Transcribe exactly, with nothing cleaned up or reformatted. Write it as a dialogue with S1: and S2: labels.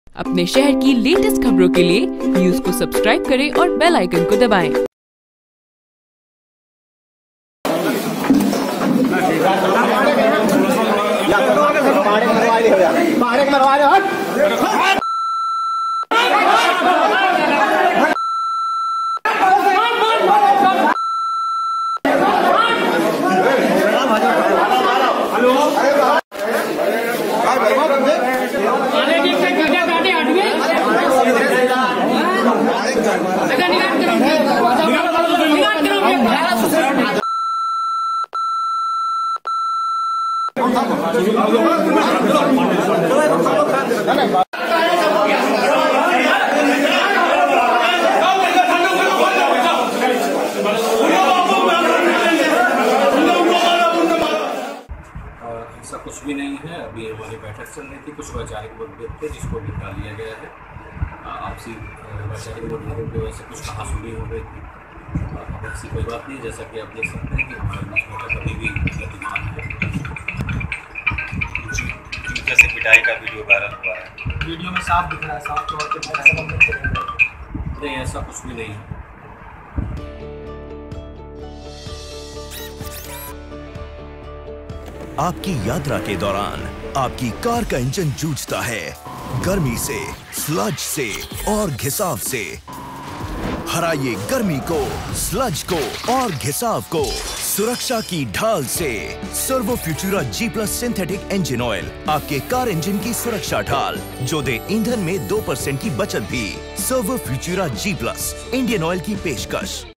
S1: अपने शहर की लेटेस्ट खबरों के लिए न्यूज को सब्सक्राइब करें और बेल आइकन को दबाएं।
S2: ऐसा कुछ भी नहीं है। अभी हमारी बैठक चल रही थी, कुछ वैचारिक मतभेद थे जिसको निपटा लिया गया है। आपसी वैचारिक मतभेदों की वजह से कुछ कहासुनी हो गई थी। अब ऐसी कोई बात नहीं, जैसा कि आप देख सकते हैं कि हमारे बीच बैठक अभी भी गतिमान है।
S3: टीचर से पिटाई का वीडियो वायरल हुआ है,
S4: वीडियो में साफ दिख रहा है, साफ तौर पे
S2: नहीं, ऐसा कुछ भी नहीं है।
S5: आपकी यात्रा के दौरान आपकी कार का इंजन जूझता है गर्मी से, स्लज से और घिसाव से। हराइए गर्मी को, स्लज को और घिसाव को सुरक्षा की ढाल से। Servo Futura G plus synthetic engine oil, आपके कार इंजन की सुरक्षा ढाल जो दे ईंधन में दो परसेंट की बचत भी। Servo Futura G plus Indian Oil की पेशकश।